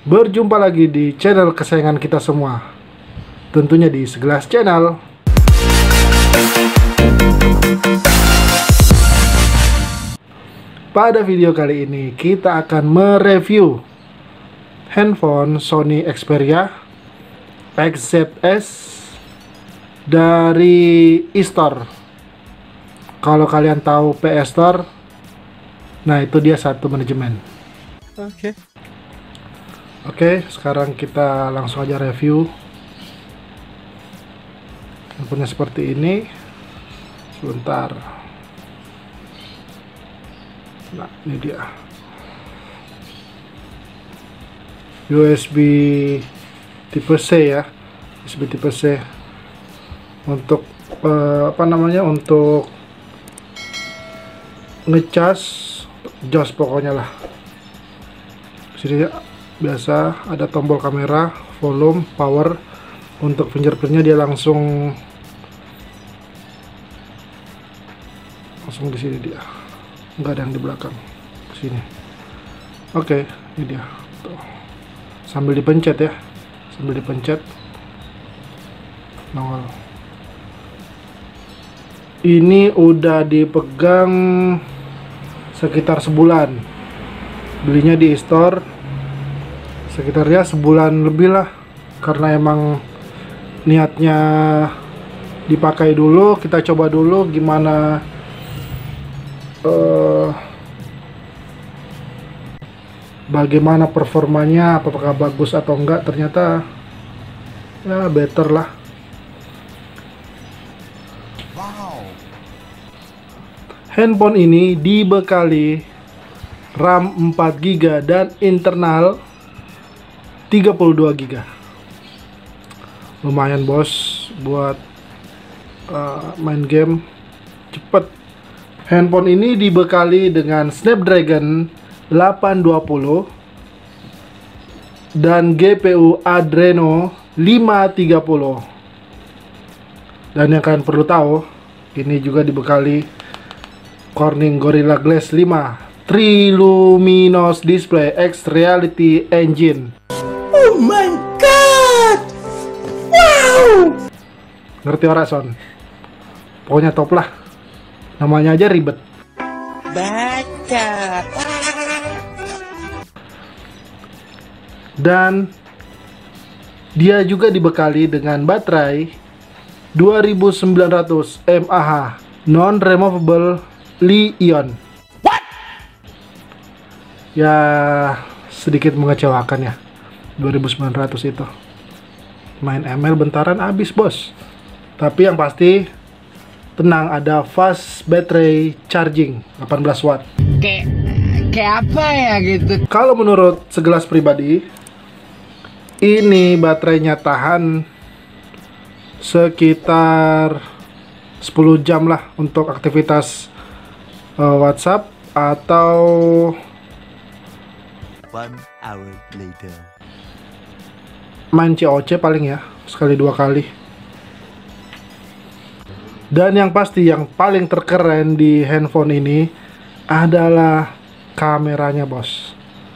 Berjumpa lagi di channel kesayangan kita semua, tentunya di Segelas Channel. Pada video kali ini kita akan mereview handphone Sony Xperia XZS dari eStore. Kalau kalian tahu PS Store, nah itu dia satu manajemen. Oke, sekarang kita langsung aja review. Handphonenya seperti ini. Sebentar. Nah, ini dia. USB tipe C ya. USB tipe C. Untuk untuk ngecas jos pokoknya lah. Sini biasa ada tombol kamera, volume, power. Untuk fingerprintnya dia langsung di sini dia, nggak ada yang di belakang sini. Oke, ini dia tuh. Sambil dipencet ya, nongol. Ini udah dipegang sekitar sebulan, belinya di eStore sekitarnya sebulan lebih lah, karena emang niatnya dipakai dulu, kita coba dulu gimana bagaimana performanya, apakah bagus atau enggak. Ternyata ya better lah. Handphone ini dibekali RAM 4GB dan internal 32GB. Lumayan bos buat main game cepet. Handphone ini dibekali dengan Snapdragon 820 dan GPU Adreno 530. Dan yang kalian perlu tahu, ini juga dibekali Corning Gorilla Glass 5 Triluminos Display X Reality Engine. Oh my god! Wow! Ngerti ora Son? Pokoknya top lah. Namanya aja ribet. Baca. Dan dia juga dibekali dengan baterai 2900 mAh non-removable Li-ion. What? Ya sedikit mengecewakan ya, 2900 itu. Main ML bentaran habis bos. Tapi yang pasti tenang, ada fast battery charging 18 watt. Kayak apa ya gitu. Kalau menurut Segelas pribadi, ini baterainya tahan sekitar 10 jam lah untuk aktivitas WhatsApp atau 1 hour later. main COC paling ya, sekali 2 kali. Dan yang pasti yang paling terkeren di handphone ini adalah kameranya bos.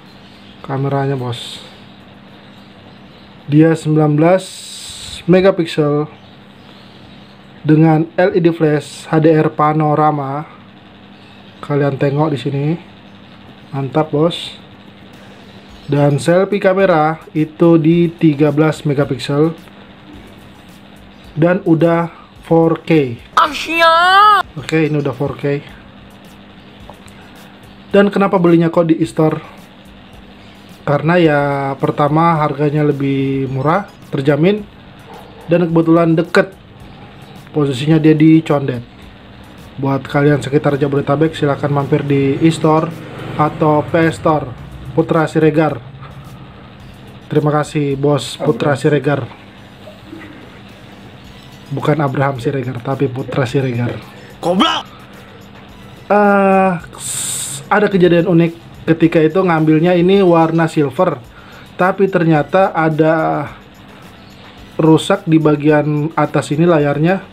Dia 19 megapiksel dengan LED flash HDR panorama. Kalian tengok di sini. Mantap bos. Dan selfie kamera itu di 13 megapiksel dan udah 4K. Oke, ini udah 4K. Dan kenapa belinya kok di eStore? Karena ya pertama harganya lebih murah, terjamin, dan kebetulan deket. Posisinya dia di Condet. Buat kalian sekitar Jabodetabek silahkan mampir di eStore atau PS Store Putra Siregar. Terima kasih bos Putra Siregar. Bukan Abraham Siregar, tapi Putra Siregar. Goblok. Ada kejadian unik ketika itu ngambilnya ini warna silver, tapi ternyata ada rusak di bagian atas ini layarnya,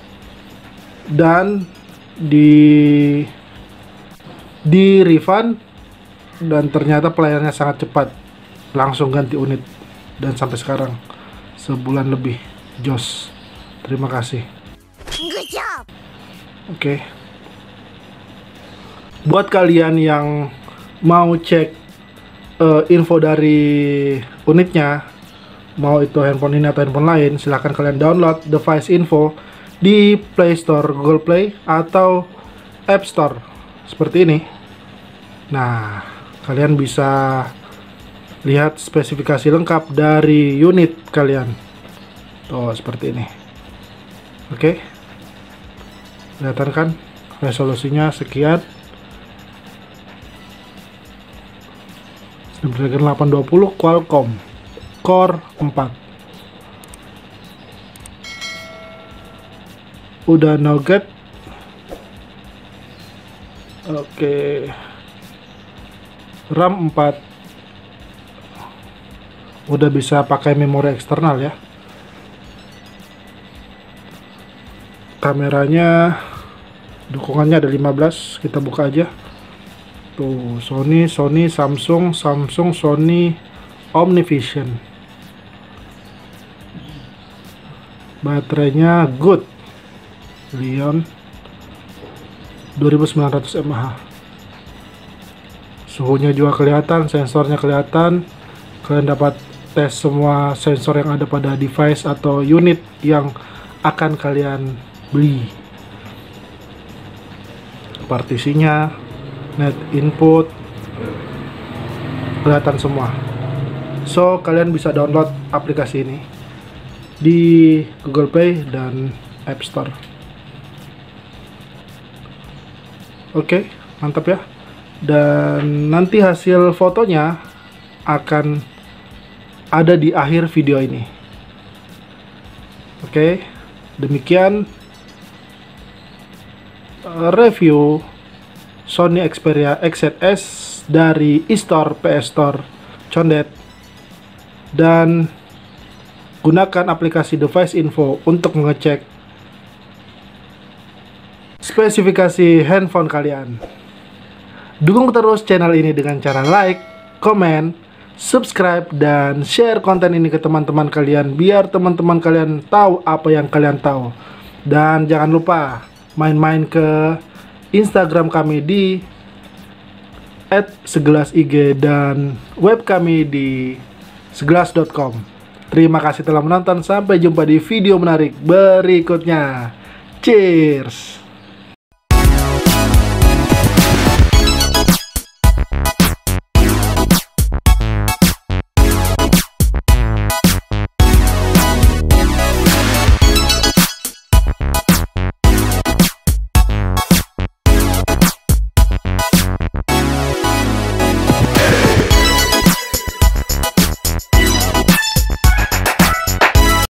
dan di refund, dan ternyata pelayanannya sangat cepat. langsung ganti unit, dan sampai sekarang sebulan lebih. Jos, terima kasih. Oke. Buat kalian yang mau cek info dari unitnya, mau itu handphone ini atau handphone lain, silahkan kalian download device info di Play Store, Google Play, atau App Store seperti ini. Nah, kalian bisa lihat spesifikasi lengkap dari unit kalian. Tuh, seperti ini. Oke. Kelihatan kan? Resolusinya sekian. Snapdragon 820 Qualcomm Core 4. Udah Nougat. Oke. RAM 4. Udah bisa pakai memori eksternal ya. Kameranya dukungannya ada 15. Kita buka aja. Tuh, Sony, Samsung, Sony, Omnivision. Baterainya good, Lion 2900 mAh. Suhunya juga kelihatan, sensornya kelihatan. Kalian dapat tes semua sensor yang ada pada device atau unit yang akan kalian beli. Partisinya, net input, kelihatan semua. So, kalian bisa download aplikasi ini di Google Play dan App Store. Oke, mantap ya. Dan nanti hasil fotonya akan ada di akhir video ini. Oke, demikian review Sony Xperia XZS dari eStore PS Store Condet. Dan gunakan aplikasi device info untuk mengecek spesifikasi handphone kalian. Dukung terus channel ini dengan cara like, komen, subscribe, dan share konten ini ke teman-teman kalian biar teman-teman kalian tahu apa yang kalian tahu. Dan jangan lupa main-main ke Instagram kami di @segelas_ig dan web kami di segelas.com. Terima kasih telah menonton. Sampai jumpa di video menarik berikutnya. Cheers.